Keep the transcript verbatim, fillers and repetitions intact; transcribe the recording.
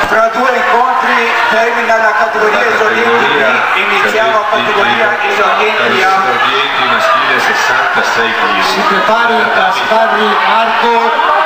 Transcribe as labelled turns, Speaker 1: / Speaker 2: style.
Speaker 1: Fra due incontri termina la categoria esordienti B, iniziamo la categoria esordienti A.
Speaker 2: Maschile sessantasei chili.
Speaker 3: Si prepari Gasparri Marco.